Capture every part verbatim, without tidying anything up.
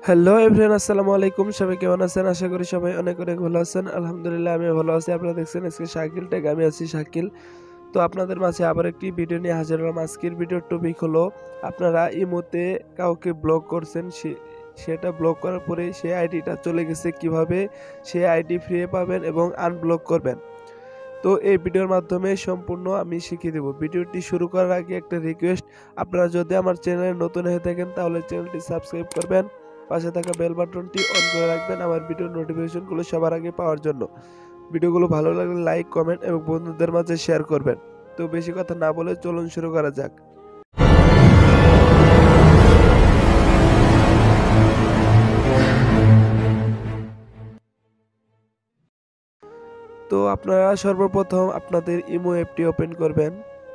Hello everyone, আসসালামু আলাইকুম। সবাই কেমন আছেন? আশা করি সবাই অনেক অনেক ভালো আছেন। আলহামদুলিল্লাহ আমি ভালো আছি। আপনারা দেখছেন আজকে শাকিল টেক, আমি আছি শাকিল। তো আপনাদের মাঝে আবার একটি ভিডিও নিয়ে হাজির হলাম। আজকের ভিডিওর টপিক হলো, আপনারা ইমোতে কাউকে ব্লক করছেন, সে সেটা ব্লক করার পরে সেই আইডিটা চলে গেছে, কিভাবে সেই আইডি ফিরে পাবেন এবং আনব্লক করবেন। তো এই ভিডিওর মাধ্যমে সম্পূর্ণ আমি শিখিয়ে দেব। ভিডিওটি শুরু করার আগে একটা রিকোয়েস্ট, আপনারা যদি আমার চ্যানেলে নতুন হয়ে থাকেন তাহলে চ্যানেলটি সাবস্ক্রাইব করবেন, পাশে থাকা বেল বাটনটি অন করে রাখবেন আমার ভিডিওর নোটিফিকেশনগুলো সবার আগে পাওয়ার জন্য। ভিডিওগুলো ভালো লাগলে লাইক, কমেন্ট এবং বন্ধুদের মাঝে শেয়ার করবেন। তো বেশি কথা না বলে চলুন শুরু করা যাক। তো আপনারা সর্বপ্রথম আপনাদের ইমো অ্যাপটি ওপেন করবেন।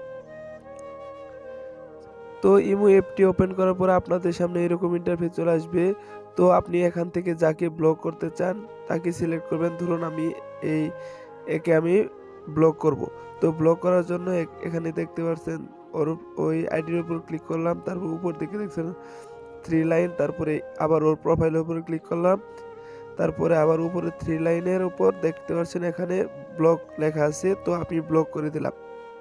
তো ইমো অ্যাপটি ওপেন করার পর আপনাদের সামনে এরকম ইন্টারফেস চলে আসবে। তো আপনি এখান থেকে যাকে ব্লক করতে চান তাকে সিলেক্ট করবেন। ধরুন আমি এই একে আমি ব্লক করব। তো ব্লক করার জন্য এখানে দেখতে পাচ্ছেন ওর ওই আইডির উপর ক্লিক করলাম, তারপর উপর দিকে দেখছেন থ্রি লাইন, তারপরে আবার ওর প্রোফাইলের উপরে ক্লিক করলাম, তারপরে আবার উপরে থ্রি লাইনের উপর দেখতে পাচ্ছেন এখানে ব্লক লেখা আছে। তো আমি ব্লক করে দিলাম।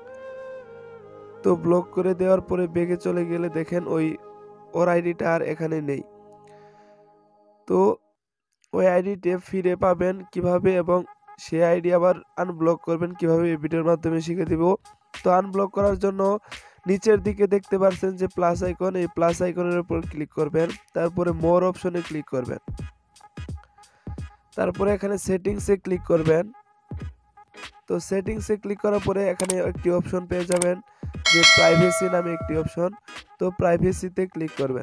তো ব্লক করে দেওয়ার পরে বেগে চলে গেলে দেখেন ওই ওর আইডিটা আর এখানে নেই। তো ওই আইডিটা ফিরে পাবেন কিভাবে এবং সেই আইডি আবার আনব্লক করবেন কিভাবে এই ভিডিওর মাধ্যমে শিখে দিব। তো আনব্লক করার জন্য নিচের দিকে দেখতে পাচ্ছেন যে প্লাস আইকন, এই প্লাস আইকনের উপর ক্লিক করবেন, তারপরে মোর অপশনে ক্লিক করবেন, তারপরে এখানে সেটিংসে ক্লিক করবেন। তো সেটিংসে ক্লিক করার পরে এখানে একটি অপশন পেয়ে যাবেন যে প্রাইভেসি নামে একটি অপশন। তো প্রাইভেসিতে ক্লিক করবেন।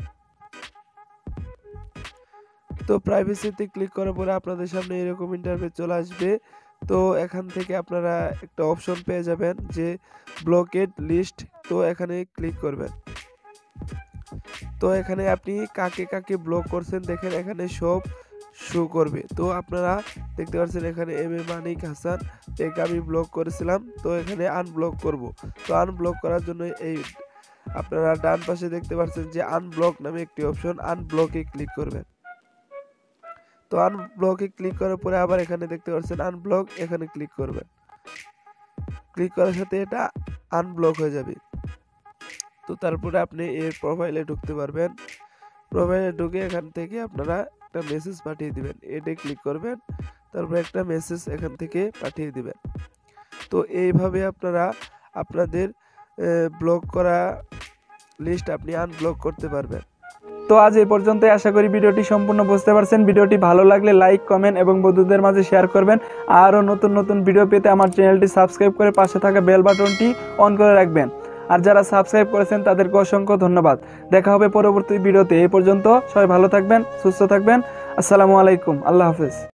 তো প্রাইভেসিতে ক্লিক করার পরে আপনাদের সামনে এরকম ইন্টারফেস চলে আসবে। তো এখান থেকে আপনারা একটা অপশন পেয়ে যাবেন যে ব্লকেড লিস্ট। তো এখানে ক্লিক করবেন। তো এখানে আপনি কাকে কাকে ব্লক করছেন দেখেন এখানে সব শো করবে। তো আপনারা দেখতে পাচ্ছেন এখানে এম এ মানিক হাসান, একে আমি ব্লক করেছিলাম। তো এখানে আনব্লক করব। তো আনব্লক করার জন্য এই আপনারা ডান পাশে দেখতে পাচ্ছেন যে আনব্লক নামে একটি অপশন, আনব্লকে ক্লিক করবেন। তো আনব্লকে ক্লিক করার পরে আবার এখানে দেখতে পাচ্ছেন আনব্লক, এখানে ক্লিক করবেন। ক্লিক করার সাথে এটা আনব্লক হয়ে যাবে। তো তারপরে আপনি এর প্রোফাইলে ঢুকতে পারবেন। প্রোফাইলে ঢুকে এখান থেকে আপনারা একটা মেসেজ পাঠিয়ে দিবেন, এতে ক্লিক করবেন, তারপরে একটা মেসেজ এখান থেকে পাঠিয়ে দিবেন। তো এইভাবে আপনারা আপনাদের ব্লক করা লিস্ট আপনি আনব্লক করতে পারবেন। তো আজ এই পর্যন্তই। আশা করি ভিডিওটি সম্পূর্ণ বুঝতে পারছেন। ভিডিওটি ভালো লাগলে লাইক, কমেন্ট এবং বন্ধুদের মাঝে শেয়ার করবেন। আরও নতুন নতুন ভিডিও পেতে আমার চ্যানেলটি সাবস্ক্রাইব করে পাশে থাকা বেল বাটনটি অন করে রাখবেন। আর যারা সাবস্ক্রাইব করেছেন তাদেরকে অসংখ্য ধন্যবাদ। দেখা হবে পরবর্তী ভিডিওতে। এই পর্যন্ত সবাই ভালো থাকবেন, সুস্থ থাকবেন। আসসালামু আলাইকুম, আল্লাহ হাফেজ।